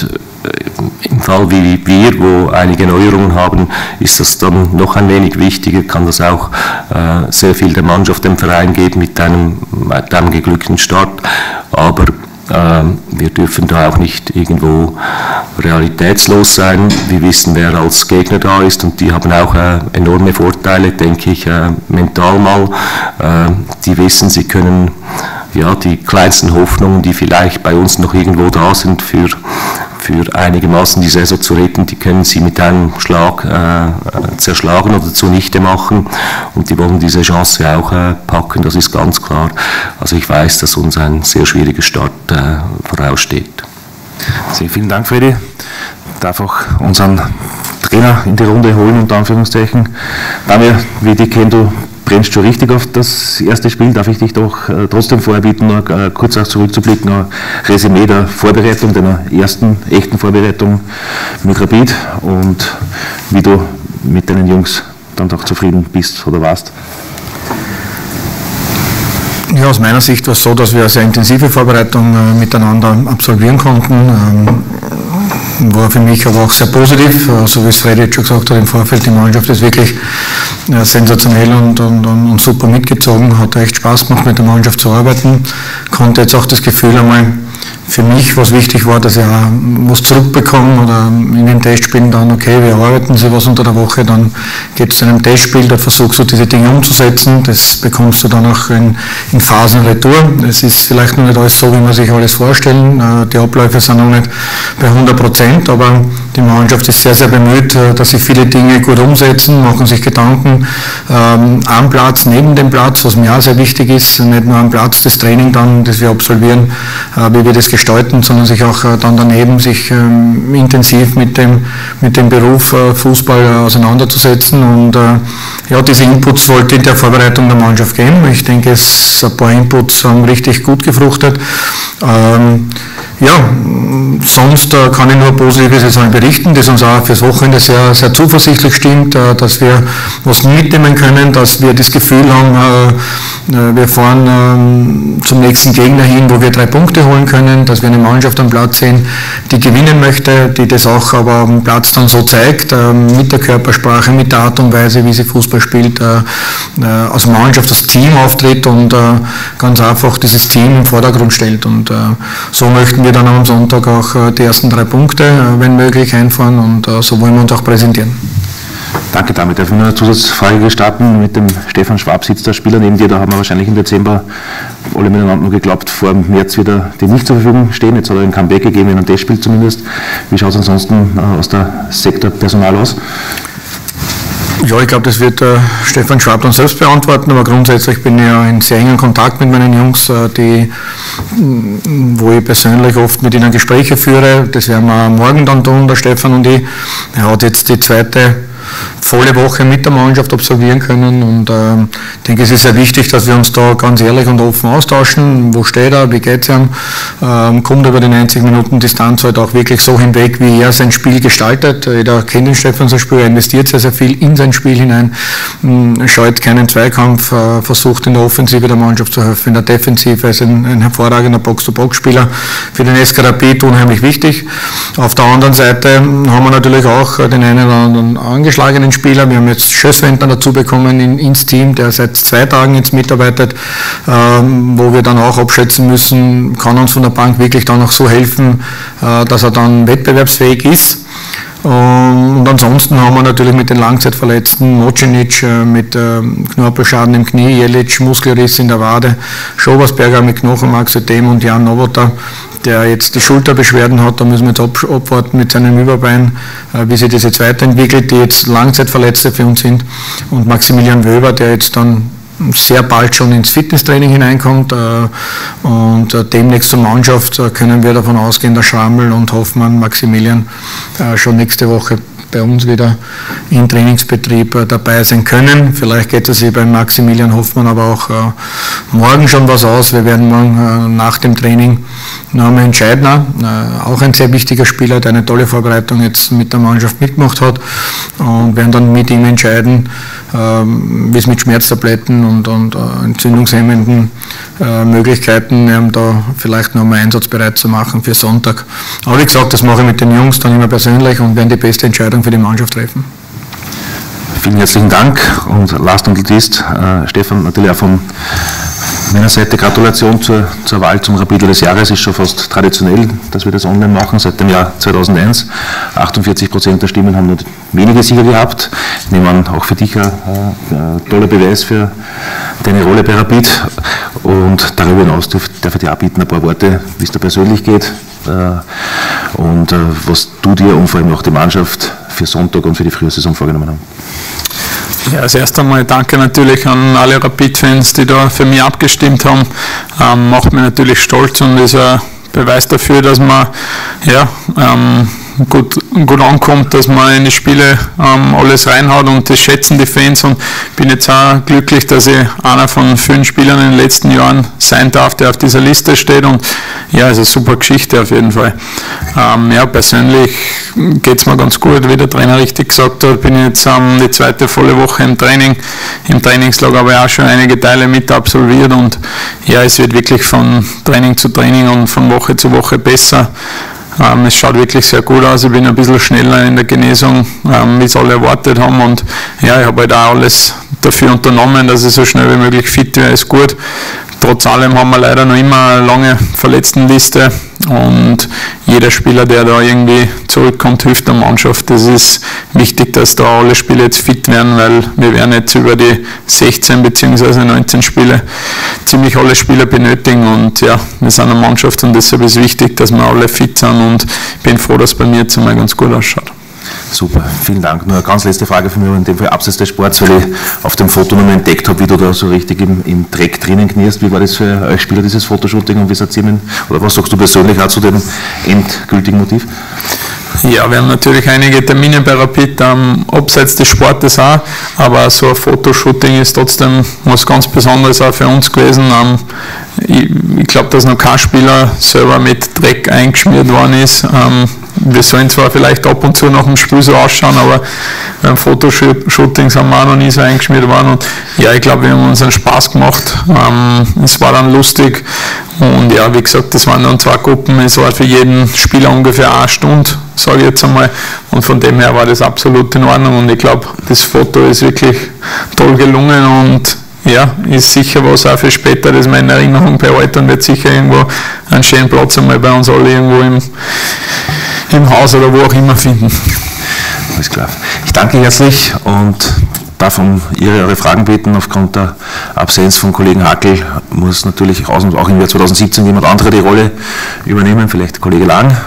äh, im Fall wie wir, wo einige Neuerungen haben, ist das dann noch ein wenig wichtiger, kann das auch äh, sehr viel der Mannschaft, dem Verein geben mit einem, mit einem geglückten Start, aber wir dürfen da auch nicht irgendwo realitätslos sein. Wir wissen, wer als Gegner da ist und die haben auch äh, enorme Vorteile, denke ich, äh, mental mal. Äh, die wissen, sie können ja, die kleinsten Hoffnungen, die vielleicht bei uns noch irgendwo da sind, für, für einigermaßen die Saison zu retten, die können sie mit einem Schlag äh, zerschlagen oder zunichte machen, und die wollen diese Chance auch äh, packen, das ist ganz klar. Also ich weiß, dass uns ein sehr schwieriger Start äh, voraussteht. Sehr vielen Dank, Freddy. Ich darf auch unseren Trainer in die Runde holen, unter Anführungszeichen. Daniel, wie ich dich kenne, du brennst schon richtig auf das erste Spiel. Darf ich dich doch äh, trotzdem vorher bitten, noch, äh, kurz auch zurückzublicken, ein Resümee der Vorbereitung, deiner ersten echten Vorbereitung mit Rapid, und wie du mit deinen Jungs dann doch zufrieden bist oder warst? Ja, aus meiner Sicht war es so, dass wir eine sehr intensive Vorbereitung äh, miteinander absolvieren konnten. Ähm, war für mich aber auch sehr positiv, äh, so wie es Freddy jetzt schon gesagt hat, im Vorfeld, die Mannschaft ist wirklich äh, sensationell und, und, und, und super mitgezogen, hat echt Spaß gemacht, mit der Mannschaft zu arbeiten. Konnte jetzt auch das Gefühl einmal für mich, was wichtig war, dass ich auch was zurückbekomme oder in den Testspielen dann, okay, wir arbeiten so was unter der Woche, dann geht es zu einem Testspiel, dort versuchst du diese Dinge umzusetzen, das bekommst du dann auch in, in Phasen retour. Es ist vielleicht noch nicht alles so, wie man sich alles vorstellen, die Abläufe sind noch nicht bei hundert Prozent, aber die Mannschaft ist sehr, sehr bemüht, dass sie viele Dinge gut umsetzen, machen sich Gedanken ähm, am Platz, neben dem Platz, was mir auch sehr wichtig ist, nicht nur am Platz, das Training dann, das wir absolvieren, äh, wie wir das gestalten, sondern sich auch äh, dann daneben sich ähm, intensiv mit dem, mit dem Beruf äh, Fußball äh, auseinanderzusetzen, und äh, ja, diese Inputs wollte in der Vorbereitung der Mannschaft geben. Ich denke, es, ein paar Inputs haben richtig gut gefruchtet. Ähm, Ja, sonst äh, kann ich nur positive Saison berichten, das uns auch fürs Wochenende sehr, sehr zuversichtlich stimmt, äh, dass wir was mitnehmen können, dass wir das Gefühl haben, äh, wir fahren äh, zum nächsten Gegner hin, wo wir drei Punkte holen können, dass wir eine Mannschaft am Platz sehen, die gewinnen möchte, die das auch aber am Platz dann so zeigt, äh, mit der Körpersprache, mit der Art und Weise, wie sie Fußball spielt, äh, äh, als Mannschaft, als Team auftritt und äh, ganz einfach dieses Team im Vordergrund stellt, und äh, so möchten wir dann am Sonntag auch die ersten drei Punkte, wenn möglich, einfahren, und so wollen wir uns auch präsentieren. Danke, damit darf ich nur eine Zusatzfrage starten. Mit dem Stefan Schwab sitzt der Spieler neben dir, da haben wir wahrscheinlich im Dezember alle miteinander nur geglaubt, vor dem März wieder die nicht zur Verfügung stehen. Jetzt hat er ein Comeback gegeben, in einem Testspiel zumindest. Wie schaut es ansonsten aus der Sektor Personal aus? Ja, ich glaube, das wird äh, Stefan Schwab dann selbst beantworten, aber grundsätzlich bin ich ja in sehr engen Kontakt mit meinen Jungs, äh, die, wo ich persönlich oft mit ihnen Gespräche führe. Das werden wir morgen dann tun, der Stefan und ich. Er hat jetzt die zweite volle Woche mit der Mannschaft absolvieren können, und äh, ich denke, es ist sehr wichtig, dass wir uns da ganz ehrlich und offen austauschen. Wo steht er, wie geht es ihm, ähm, kommt über die neunzig Minuten Distanz halt auch wirklich so hinweg, wie er sein Spiel gestaltet. Jeder kennt den Stefan, sein Spiel, er investiert sehr, sehr viel in sein Spiel hinein, mh, scheut keinen Zweikampf, äh, versucht in der Offensive der Mannschaft zu helfen, in der Defensive ist ein, ein hervorragender Box-to-Box-Spieler, für den S K Rapid unheimlich wichtig. Auf der anderen Seite haben wir natürlich auch den einen oder anderen angeschlagenen Spieler. Wir haben jetzt Schösswendner dazu bekommen in, ins Team, der seit zwei Tagen jetzt mitarbeitet, ähm, wo wir dann auch abschätzen müssen, kann uns von der Bank wirklich dann auch so helfen, äh, dass er dann wettbewerbsfähig ist. Und ansonsten haben wir natürlich mit den Langzeitverletzten, Mocinic äh, mit äh, Knorpelschaden im Knie, Jelic Muskelriss in der Wade, Schobersberger mit Knochenmarksödem und Jan Nowota, der jetzt die Schulterbeschwerden hat. Da müssen wir jetzt abwarten mit seinem Überbein, äh, wie sich das jetzt weiterentwickelt, die jetzt Langzeitverletzte für uns sind. Und Maximilian Wöber, der jetzt dann sehr bald schon ins Fitnesstraining hineinkommt, äh, und äh, demnächst zur Mannschaft äh, können wir davon ausgehen, dass Schrammel und Hoffmann, Maximilian äh, schon nächste Woche bei uns wieder im Trainingsbetrieb äh, dabei sein können. Vielleicht geht es sich bei Maximilian Hoffmann aber auch äh, morgen schon was aus. Wir werden morgen äh, nach dem Training noch einmal entscheiden. Äh, auch ein sehr wichtiger Spieler, der eine tolle Vorbereitung jetzt mit der Mannschaft mitgemacht hat, und werden dann mit ihm entscheiden, äh, wie es mit Schmerztabletten und, und äh, entzündungshemmenden äh, Möglichkeiten, ähm, da vielleicht noch einmal einsatzbereit zu machen für Sonntag. Aber wie gesagt, das mache ich mit den Jungs dann immer persönlich und werden die beste Entscheidung für die Mannschaft treffen. Vielen herzlichen Dank, und last but not least, äh, Stefan, natürlich auch von meiner Seite Gratulation zur, zur Wahl zum Rapidler des Jahres. Ist schon fast traditionell, dass wir das online machen, seit dem Jahr zweitausendeins. achtundvierzig Prozent der Stimmen haben nur wenige Sieger gehabt. Ich nehme an, auch für dich ein, ein toller Beweis für deine Rolle bei Rapid. Und darüber hinaus darf, darf ich dir auch bitten, ein paar Worte, wie es dir persönlich geht äh, und äh, was du dir und vor allem auch die Mannschaft für Sonntag und für die Frühsaison vorgenommen haben. Ja, als erstes einmal danke natürlich an alle Rapid-Fans, die da für mich abgestimmt haben. Ähm, macht mich natürlich stolz und ist ein Beweis dafür, dass man ja, ähm, gut, gut ankommt, dass man in die Spiele ähm, alles reinhaut und das schätzen die Fans und bin jetzt auch glücklich, dass ich einer von vielen Spielern in den letzten Jahren sein darf, der auf dieser Liste steht und ja, ist eine super Geschichte auf jeden Fall. Ähm, ja, persönlich geht es mir ganz gut, wie der Trainer richtig gesagt hat, bin jetzt ähm, die zweite volle Woche im Training, im Trainingslager habe ich auch schon einige Teile mit absolviert und ja, es wird wirklich von Training zu Training und von Woche zu Woche besser. Ähm, es schaut wirklich sehr gut aus, ich bin ein bisschen schneller in der Genesung, ähm, wie es alle erwartet haben und ja, ich habe halt auch alles dafür unternommen, dass ich so schnell wie möglich fit wäre, ist gut. Trotz allem haben wir leider noch immer eine lange Verletztenliste und jeder Spieler, der da irgendwie zurückkommt, hilft der Mannschaft. Es ist wichtig, dass da alle Spiele jetzt fit werden, weil wir werden jetzt über die sechzehn bzw. neunzehn Spiele ziemlich alle Spieler benötigen und ja, wir sind eine Mannschaft und deshalb ist es wichtig, dass wir alle fit sind und ich bin froh, dass bei mir jetzt einmal ganz gut ausschaut. Super, vielen Dank. Nur eine ganz letzte Frage von mir, in dem Fall abseits des Sports, weil ich auf dem Foto nochmal entdeckt habe, wie du da so richtig im, im Dreck drinnen knirst. Wie war das für euch Spieler, dieses Fotoshooting und wie seid ihr mit, oder was sagst du persönlich auch zu dem endgültigen Motiv? Ja, wir haben natürlich einige Termine bei Rapid, ähm, abseits des Sportes auch, aber so ein Fotoshooting ist trotzdem was ganz Besonderes auch für uns gewesen. Ähm, ich ich glaube, dass noch kein Spieler selber mit Dreck eingeschmiert worden ist. Ähm, wir sollen zwar vielleicht ab und zu nach dem Spiel so ausschauen, aber beim Fotoshooting sind wir auch noch nie so eingeschmiert worden. Und ja, ich glaube, wir haben uns einen Spaß gemacht. Ähm, es war dann lustig. Und ja, wie gesagt, das waren dann zwei Gruppen. Es war für jeden Spieler ungefähr eine Stunde, sage ich jetzt einmal. Und von dem her war das absolut in Ordnung. Und ich glaube, das Foto ist wirklich toll gelungen und ja, ist sicher was auch für später, das wir in Erinnerung behalten, wird sicher irgendwo einen schönen Platz einmal bei uns alle irgendwo im, im Haus oder wo auch immer finden. Alles klar. Ich danke herzlich und darf um Ihre, Ihre Fragen bitten. Aufgrund der Absenz von Kollegen Hackel muss natürlich auch im Jahr zweitausendsiebzehn jemand anderer die Rolle übernehmen, vielleicht der Kollege Lang.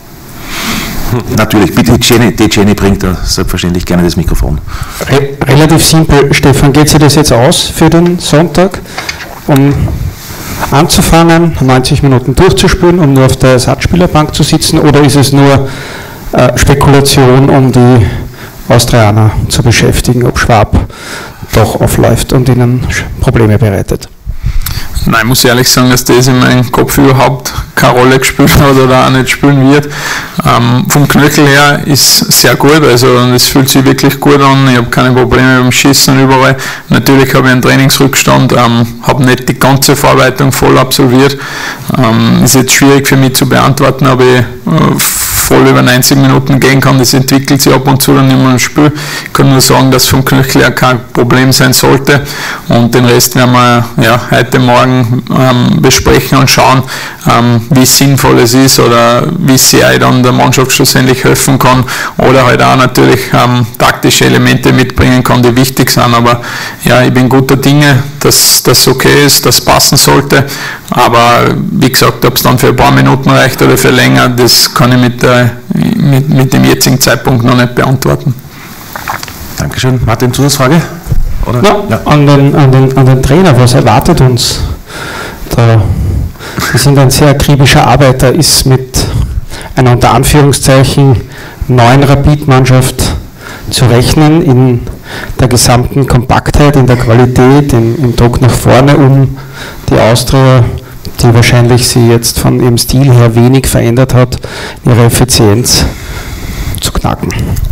Natürlich, bitte, Jenny, die Jenny bringt da selbstverständlich gerne das Mikrofon. Re relativ simpel, Stefan, geht sich das jetzt aus für den Sonntag, um anzufangen, neunzig Minuten durchzuspielen, um nur auf der Ersatzspielerbank zu sitzen, oder ist es nur äh, Spekulation, um die Austrianer zu beschäftigen, ob Schwab doch aufläuft und ihnen Probleme bereitet? Nein, ich muss ehrlich sagen, dass das in meinem Kopf überhaupt keine Rolle gespielt hat oder auch nicht spielen wird. Ähm, vom Knöchel her ist sehr gut, also es fühlt sich wirklich gut an, ich habe keine Probleme beim Schießen überall. Natürlich habe ich einen Trainingsrückstand, ähm, habe nicht die ganze Vorbereitung voll absolviert. Ähm, ist jetzt schwierig für mich zu beantworten, ob ich äh, voll über neunzig Minuten gehen kann, das entwickelt sich ab und zu dann immer im Spiel. Ich kann nur sagen, dass vom Knöchel her kein Problem sein sollte und den Rest werden wir ja, heute Morgen ähm, besprechen und schauen, ähm, wie sinnvoll es ist oder wie sehr ich dann der Mannschaft schlussendlich helfen kann oder halt auch natürlich ähm, taktische Elemente mitbringen kann, die wichtig sind, aber ja, ich bin guter Dinge, dass das okay ist, dass passen sollte, aber wie gesagt, ob es dann für ein paar Minuten reicht oder für länger, das kann ich mit, der, mit, mit dem jetzigen Zeitpunkt noch nicht beantworten. Dankeschön. Martin, Zusatzfrage? Oder? Ja, ja. An, den, an, den, an den Trainer, was erwartet uns? Da, wir sind ein sehr akribischer Arbeiter, ist mit einer unter Anführungszeichen neuen Rapid-Mannschaft zu rechnen in der gesamten Kompaktheit, in der Qualität, im, im Druck nach vorne, um die Austria, die wahrscheinlich sie jetzt von ihrem Stil her wenig verändert hat, ihre Effizienz zu knacken.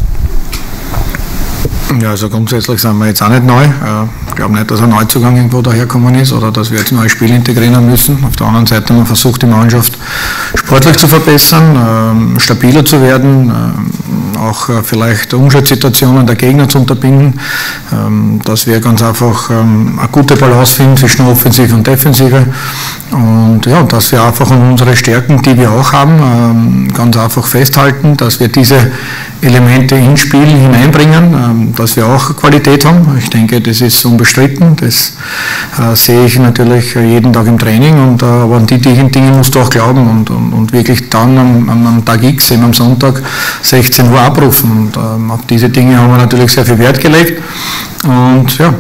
Ja, also grundsätzlich sind wir jetzt auch nicht neu. Ich glaube nicht, dass ein Neuzugang irgendwo daherkommen ist oder dass wir jetzt neue Spiele integrieren müssen. Auf der anderen Seite haben wir versucht, die Mannschaft sportlich zu verbessern, stabiler zu werden, auch vielleicht Umschaltsituationen der Gegner zu unterbinden, dass wir ganz einfach eine gute Balance finden zwischen Offensive und Defensive und ja, dass wir einfach an unsere Stärken, die wir auch haben, ganz einfach festhalten, dass wir diese Elemente ins Spiel hineinbringen, dass wir auch Qualität haben. Ich denke, das ist unbestritten. Das äh, sehe ich natürlich jeden Tag im Training, und, äh, aber an die Dinge musst du auch glauben und, und, und wirklich dann am, am Tag X, eben am Sonntag, sechzehn Uhr abrufen. Und ähm, auf diese Dinge haben wir natürlich sehr viel Wert gelegt. Und ja,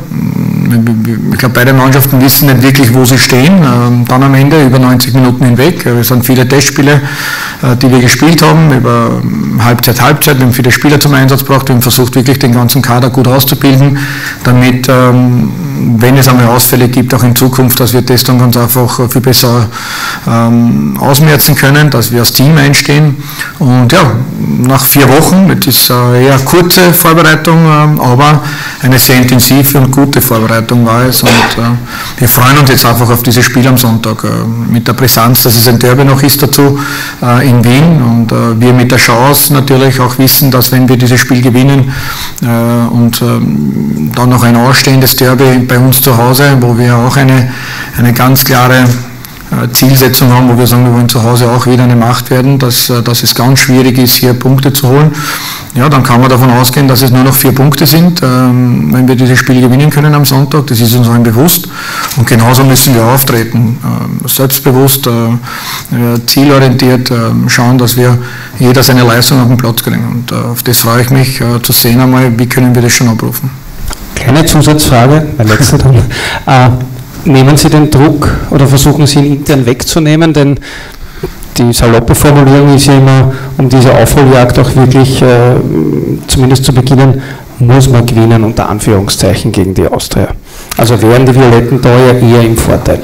ich glaube, beide Mannschaften wissen nicht wirklich, wo sie stehen. Ähm, dann am Ende über neunzig Minuten hinweg. Es sind viele Testspiele, äh, die wir gespielt haben, über Halbzeit, Halbzeit. Wir haben viele Spieler zum Einsatz gebracht. Wir haben versucht, wirklich den ganzen Kader gut auszubilden, damit, ähm, wenn es einmal Ausfälle gibt, auch in Zukunft, dass wir das dann ganz einfach viel besser ähm, ausmerzen können, dass wir als Team einstehen. Und ja, nach vier Wochen, das ist eine eher kurze Vorbereitung, äh, aber eine sehr intensive und gute Vorbereitung war es, und äh, wir freuen uns jetzt einfach auf dieses Spiel am Sonntag, äh, mit der Brisanz, dass es ein Derby noch ist dazu äh, in Wien, und äh, wir mit der Chance natürlich auch wissen, dass wenn wir dieses Spiel gewinnen äh, und äh, dann noch ein ausstehendes Derby bei uns zu Hause, wo wir auch eine, eine ganz klare Zielsetzung haben, wo wir sagen, wir wollen zu Hause auch wieder eine Macht werden, dass, dass es ganz schwierig ist, hier Punkte zu holen. Ja, dann kann man davon ausgehen, dass es nur noch vier Punkte sind, ähm, wenn wir dieses Spiel gewinnen können am Sonntag. Das ist uns allen bewusst, und genauso müssen wir auftreten. Ähm, selbstbewusst, äh, zielorientiert, äh, schauen, dass wir jeder seine Leistung auf den Platz kriegen. Und äh, auf das freue ich mich, äh, zu sehen einmal, wie können wir das schon abrufen. Kleine Zusatzfrage, mein letzter dann. äh, Nehmen Sie den Druck oder versuchen Sie ihn intern wegzunehmen, denn die saloppe Formulierung ist ja immer, um diese Aufholjagd auch wirklich äh, zumindest zu beginnen, muss man gewinnen, unter Anführungszeichen, gegen die Austria. Also wären die Violetten da ja eher im Vorteil.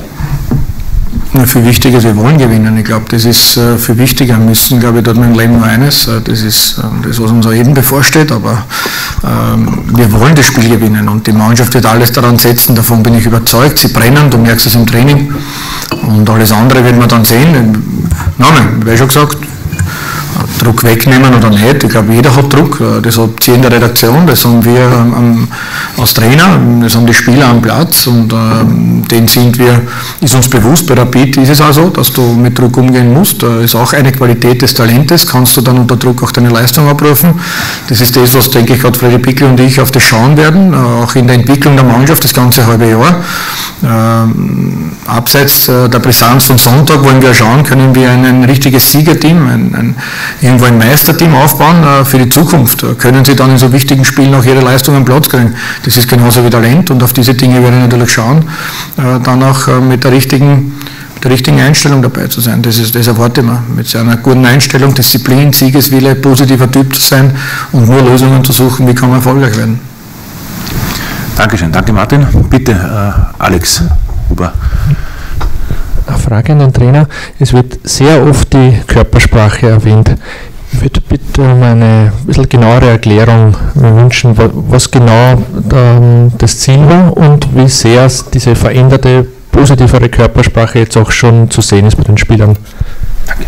Na, viel wichtiger ist, wir wollen gewinnen. Ich glaube, das ist äh, viel wichtiger. Wir müssen, glaube ich, dort mit dem Leben nur eines, äh, das ist äh, das, was uns jedem bevorsteht, aber ähm, wir wollen das Spiel gewinnen, und die Mannschaft wird alles daran setzen, davon bin ich überzeugt. Sie brennen, du merkst es im Training, und alles andere werden wir dann sehen. Nein, wie schon gesagt, Druck wegnehmen oder nicht. Ich glaube, jeder hat Druck. Das hat sie in der Redaktion, das haben wir ähm, als Trainer, das haben die Spieler am Platz, und ähm, den sind wir, ist uns bewusst. Bei Rapid ist es auch so, dass du mit Druck umgehen musst. Das ist auch eine Qualität des Talentes. Kannst du dann unter Druck auch deine Leistung abrufen. Das ist das, was, denke ich, gerade Freddy Pickel und ich auf das schauen werden, auch in der Entwicklung der Mannschaft das ganze halbe Jahr. Ähm, abseits äh, der Brisanz von Sonntag wollen wir schauen, können wir ein, ein richtiges Siegerteam, ein, ein, irgendwo ein Meisterteam aufbauen äh, für die Zukunft. Äh, können sie dann in so wichtigen Spielen auch ihre Leistung am Platz kriegen. Das ist genauso wie Talent, und auf diese Dinge werden wir natürlich schauen, äh, dann auch äh, mit der richtigen, der richtigen Einstellung dabei zu sein. Das, ist, das erwarte ich mir. Mit so einer guten Einstellung, Disziplin, Siegeswille, positiver Typ zu sein und nur Lösungen zu suchen, wie kann man erfolgreich werden. Dankeschön, danke Martin. Bitte, äh, Alex Huber. Eine Frage an den Trainer. Es wird sehr oft die Körpersprache erwähnt. Ich würde bitte um eine bisschen genauere Erklärung wünschen, was genau ähm, das Ziel war und wie sehr diese veränderte, positivere Körpersprache jetzt auch schon zu sehen ist bei den Spielern. Danke.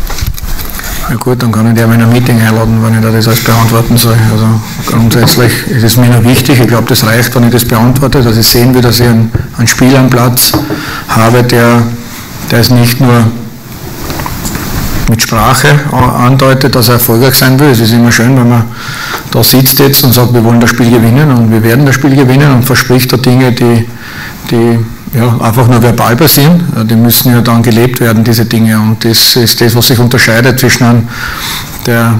Ja gut, dann kann ich dir in ein Meeting einladen, wenn ich da das alles beantworten soll. Also grundsätzlich ist es mir noch wichtig, ich glaube, das reicht, wenn ich das beantworte, dass ich sehen will, dass ich einen, einen Spieler am Platz habe, der, der es nicht nur mit Sprache andeutet, dass er erfolgreich sein will. Es ist immer schön, wenn man da sitzt jetzt und sagt, wir wollen das Spiel gewinnen, und wir werden das Spiel gewinnen, und verspricht da Dinge, die, die ja, einfach nur verbal passieren. Die müssen ja dann gelebt werden, diese Dinge. Und das ist das, was sich unterscheidet zwischen einem, der,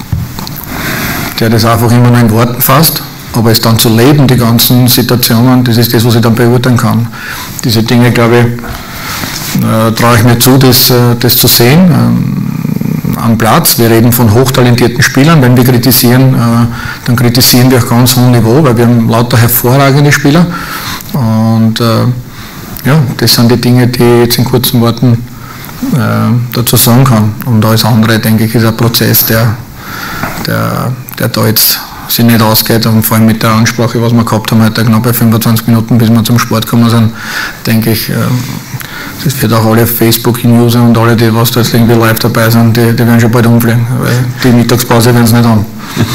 der das einfach immer nur in Worten fasst, aber es dann zu leben, die ganzen Situationen, das ist das, was ich dann beurteilen kann. Diese Dinge, glaube ich, äh, traue ich mir zu, das, äh, das zu sehen. Ähm, am Platz, wir reden von hochtalentierten Spielern. Wenn wir kritisieren, äh, dann kritisieren wir auf ganz hohem Niveau, weil wir haben lauter hervorragende Spieler. Und äh, ja, das sind die Dinge, die ich jetzt in kurzen Worten äh, dazu sagen kann. Und alles andere, denke ich, ist ein Prozess, der, der, der da jetzt sich nicht ausgeht, und vor allem mit der Ansprache, was wir gehabt haben heute knapp bei fünfundzwanzig Minuten, bis wir zum Sport gekommen sind, denke ich, äh, das wird auch alle Facebook-User und alle, die was da jetzt irgendwie live dabei sind, die, die werden schon bald umfliegen, weil die Mittagspause werden es nicht haben.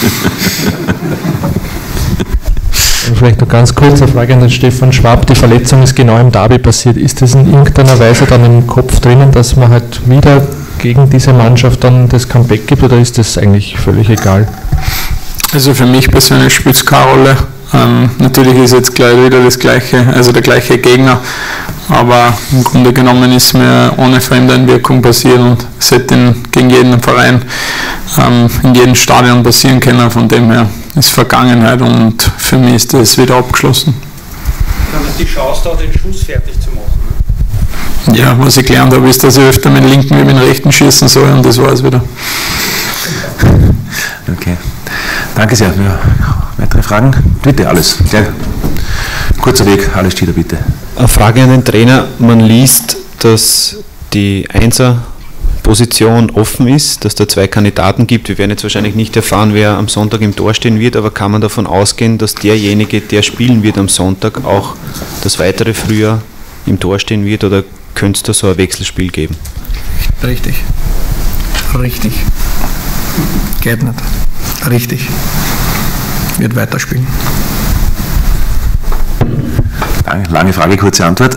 Vielleicht noch ganz kurz eine Frage an den Stefan Schwab. Die Verletzung ist genau im Derby passiert. Ist das in irgendeiner Weise dann im Kopf drinnen, dass man halt wieder gegen diese Mannschaft dann das Comeback gibt, oder ist das eigentlich völlig egal? Also für mich persönlich spielt es keine Rolle. Ähm, natürlich ist jetzt gleich wieder das gleiche, also der gleiche Gegner, aber im Grunde genommen ist mir ohne Fremdeinwirkung passiert und es hätte in, gegen jeden Verein, ähm, in jedem Stadion passieren können. Von dem her ist Vergangenheit und für mich ist das wieder abgeschlossen. Dann ist die Chance da, den Schuss fertig zu machen. Ja, was ich gelernt habe, ist, dass ich öfter mit dem linken wie mit dem rechten schießen soll und das war es wieder. Okay. Danke sehr. Für weitere Fragen? Bitte, alles. Ja. Kurzer Weg, alles Schieder, bitte. Eine Frage an den Trainer. Man liest, dass die Einser-Position offen ist, dass da zwei Kandidaten gibt. Wir werden jetzt wahrscheinlich nicht erfahren, wer am Sonntag im Tor stehen wird, aber kann man davon ausgehen, dass derjenige, der spielen wird am Sonntag, auch das weitere Frühjahr im Tor stehen wird, oder könnte es da so ein Wechselspiel geben? Richtig. Richtig. Geht nicht. Richtig. Wird weiterspielen. Lange Frage, kurze Antwort.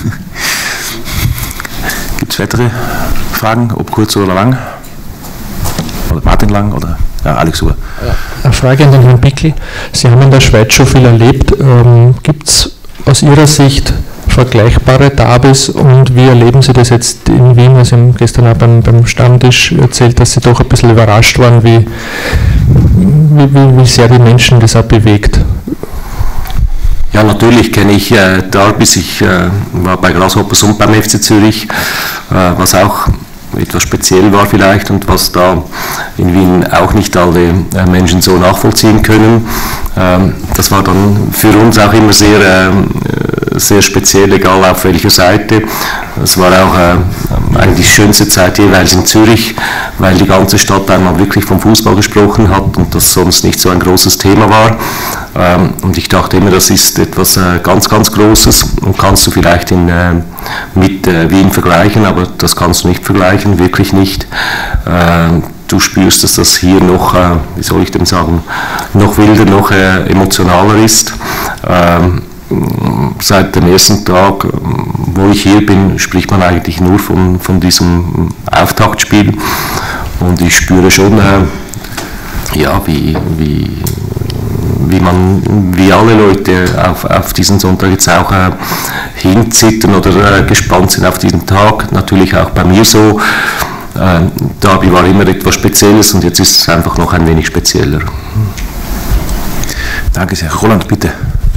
Gibt es weitere Fragen, ob kurz oder lang? Oder Martin Lang oder ja, Alex Uhr? Eine Frage an den Herrn Bickel. Sie haben in der Schweiz schon viel erlebt. Ähm, Gibt es aus Ihrer Sicht vergleichbare Derbys und wie erleben Sie das jetzt in Wien? Sie haben gestern auch beim, beim Stammtisch erzählt, dass Sie doch ein bisschen überrascht waren, wie, wie, wie, wie sehr die Menschen das auch bewegt. Ja, natürlich kenne ich äh, Derbys. Ich äh, war bei Grasshoppers und beim F C Zürich, äh, was auch etwas speziell war vielleicht und was da in Wien auch nicht alle äh, Menschen so nachvollziehen können. Ähm, das war dann für uns auch immer sehr, äh, sehr speziell, egal auf welcher Seite. Es war auch äh, eigentlich die schönste Zeit jeweils in Zürich, weil die ganze Stadt einmal wirklich vom Fußball gesprochen hat und das sonst nicht so ein großes Thema war. Ähm, und ich dachte immer, das ist etwas äh, ganz, ganz Großes und kannst du vielleicht in, äh, mit äh, Wien vergleichen, aber das kannst du nicht vergleichen, wirklich nicht. Äh, du spürst, dass das hier noch, äh, wie soll ich denn sagen, noch wilder, noch äh, emotionaler ist. Ähm, Seit dem ersten Tag, wo ich hier bin, spricht man eigentlich nur von, von diesem Auftaktspiel und ich spüre schon, äh, ja, wie, wie, wie man, wie alle Leute auf, auf diesen Sonntag jetzt auch äh, hinzittern oder äh, gespannt sind auf diesen Tag, natürlich auch bei mir so. Äh, Derby war immer etwas Spezielles und jetzt ist es einfach noch ein wenig spezieller. Danke sehr. Roland, bitte.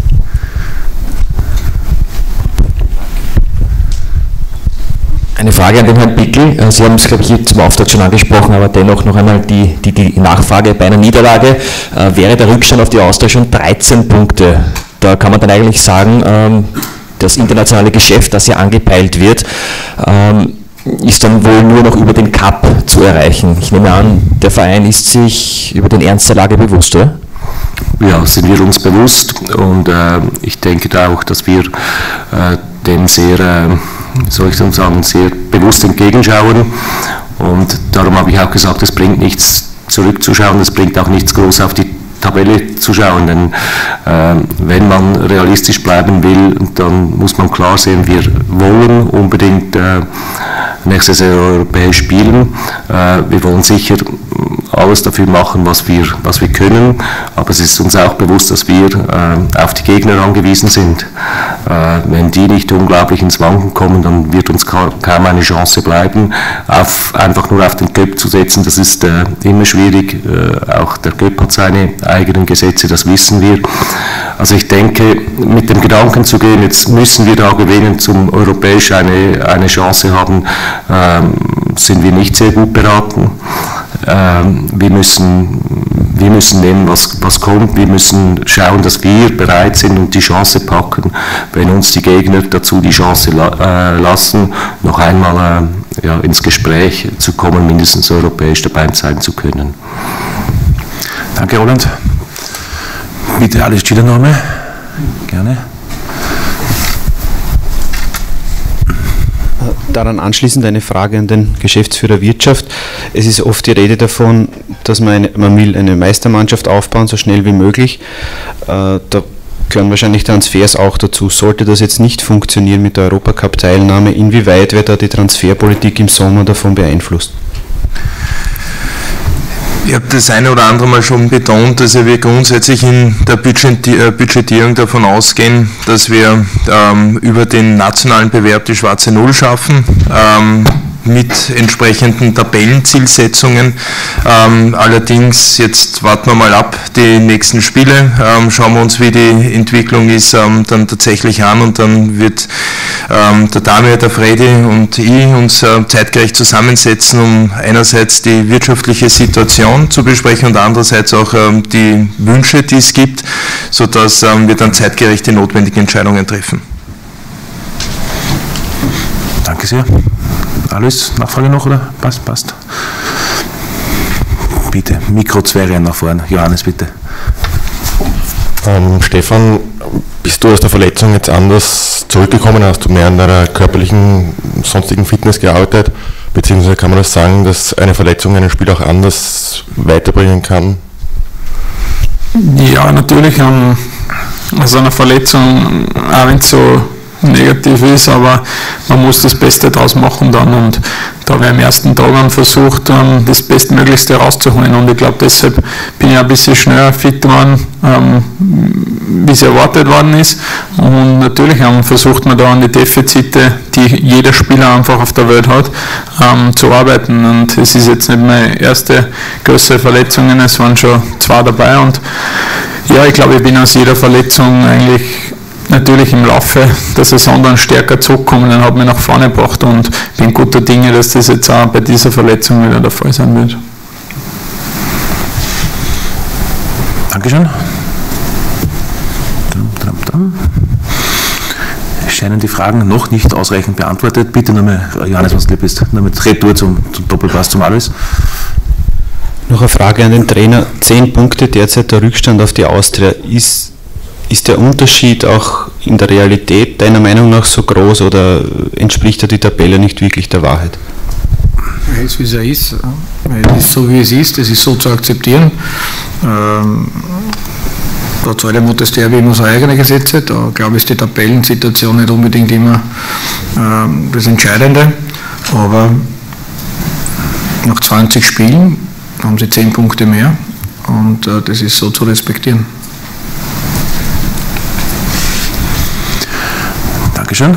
Eine Frage an den Herrn Bickel. Sie haben es, glaube ich, zum Auftakt schon angesprochen, aber dennoch noch einmal die, die, die Nachfrage bei einer Niederlage. Äh, wäre der Rückstand auf die Austria schon dreizehn Punkte? Da kann man dann eigentlich sagen, ähm, das internationale Geschäft, das ja angepeilt wird, ähm, ist dann wohl nur noch über den Cup zu erreichen. Ich nehme an, der Verein ist sich über den Ernst der Lage bewusst, oder? Ja, sind wir uns bewusst und äh, ich denke da auch, dass wir äh, dem sehr, äh, soll ich sagen, sehr bewusst entgegenschauen und darum habe ich auch gesagt, es bringt nichts zurückzuschauen, es bringt auch nichts groß auf die Tabelle zu schauen, denn äh, wenn man realistisch bleiben will, dann muss man klar sehen, wir wollen unbedingt äh, nächstes Jahr europäisch spielen. Äh, wir wollen sicher alles dafür machen, was wir, was wir können, aber es ist uns auch bewusst, dass wir äh, auf die Gegner angewiesen sind. Äh, wenn die nicht unglaublich ins Wanken kommen, dann wird uns kaum eine Chance bleiben. Auf, einfach nur auf den Cup zu setzen, das ist äh, immer schwierig. Äh, auch der Cup hat seine eigenen Gesetze, das wissen wir. Also ich denke, mit dem Gedanken zu gehen, jetzt müssen wir da gewinnen, zum europäisch eine, eine Chance haben, ähm, sind wir nicht sehr gut beraten. Ähm, wir müssen, wir müssen nehmen, was, was kommt. Wir müssen schauen, dass wir bereit sind und die Chance packen, wenn uns die Gegner dazu die Chance la, äh, lassen, noch einmal äh, ja, ins Gespräch zu kommen, mindestens europäisch dabei sein zu können. Danke, Roland. Bitte alles Schillername. Gerne. Daran anschließend eine Frage an den Geschäftsführer Wirtschaft. Es ist oft die Rede davon, dass man, eine, man will eine Meistermannschaft aufbauen, so schnell wie möglich. Äh, da gehören wahrscheinlich Transfers auch dazu. Sollte das jetzt nicht funktionieren mit der Europacup-Teilnahme, inwieweit wird da die Transferpolitik im Sommer davon beeinflusst? Ich habe das eine oder andere Mal schon betont, dass wir grundsätzlich in der Budgetierung davon ausgehen, dass wir ähm, über den nationalen Bewerb die schwarze Null schaffen, ähm, mit entsprechenden Tabellenzielsetzungen. Ähm, allerdings, jetzt warten wir mal ab, die nächsten Spiele, ähm, schauen wir uns, wie die Entwicklung ist, ähm, dann tatsächlich an, und dann wird ähm, der Damir, der Fredi und ich uns äh, zeitgerecht zusammensetzen, um einerseits die wirtschaftliche Situation zu besprechen und andererseits auch ähm, die Wünsche, die es gibt, sodass ähm, wir dann zeitgerecht die notwendigen Entscheidungen treffen. Danke sehr. Alles, Nachfrage noch, oder? Passt, passt. Bitte, Mikro zwei Reihen nach vorne. Johannes, bitte. Ähm, Stefan, bist du aus der Verletzung jetzt anders zurückgekommen? Hast du mehr an deiner körperlichen, sonstigen Fitness gearbeitet? Beziehungsweise kann man das sagen, dass eine Verletzung einen Spieler auch anders weiterbringen kann? Ja, natürlich. Um, also eine Verletzung, auch wenn es so negativ ist, aber man muss das Beste draus machen dann, und da habe ich am ersten Tag dann versucht, das Bestmöglichste rauszuholen, und ich glaube, deshalb bin ich ein bisschen schneller fit geworden, ähm, wie es erwartet worden ist, und natürlich ähm, versucht man da an die Defizite, die jeder Spieler einfach auf der Welt hat, ähm, zu arbeiten, und es ist jetzt nicht meine erste größere Verletzung, es waren schon zwei dabei, und ja, ich glaube, ich bin aus jeder Verletzung eigentlich natürlich im Laufe der Saison dann stärker zurückkommen und hat mich nach vorne gebracht, und bin guter Dinge, dass das jetzt auch bei dieser Verletzung wieder der Fall sein wird. Dankeschön. Es scheinen die Fragen noch nicht ausreichend beantwortet. Bitte nochmal, Johannes, wenn du lieb bist, nochmal Retour zum, zum Doppelpass zum Alois. Noch eine Frage an den Trainer. Zehn Punkte derzeit der Rückstand auf die Austria. Ist Ist der Unterschied auch in der Realität deiner Meinung nach so groß, oder entspricht da die Tabelle nicht wirklich der Wahrheit? Er ist, wie es ist. Es ist so, wie es ist. Es ist so zu akzeptieren. Ähm, da zahlt der Montesderby immer so eigene Gesetze. Da glaube ich, ist die Tabellensituation nicht unbedingt immer ähm, das Entscheidende. Aber nach zwanzig Spielen haben sie zehn Punkte mehr. Und äh, das ist so zu respektieren. Dankeschön.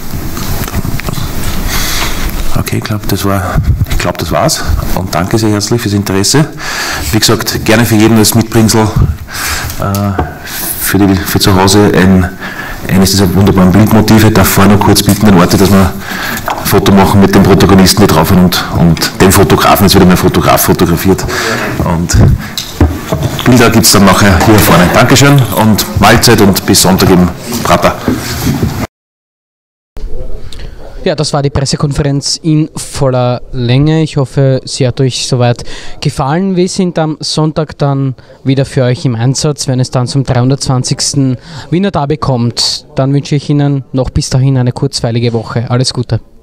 Okay, ich glaube, das war, ich glaube, das war's. Und danke sehr herzlich fürs Interesse. Wie gesagt, gerne für jeden als Mitbringsel äh, für, die, für zu Hause ein, eines dieser wunderbaren Bildmotive. Ich darf vorher noch kurz bitten, den Orte, dass wir ein Foto machen mit den Protagonisten, die drauf sind, und, und dem Fotografen. Jetzt wird mein Fotograf fotografiert. Und Bilder gibt es dann nachher hier vorne. Dankeschön und Mahlzeit und bis Sonntag im Prater. Ja, das war die Pressekonferenz in voller Länge. Ich hoffe, sie hat euch soweit gefallen. Wir sind am Sonntag dann wieder für euch im Einsatz, wenn es dann zum dreihundertzwanzigsten Wiener Derby kommt. Dann wünsche ich Ihnen noch bis dahin eine kurzweilige Woche. Alles Gute.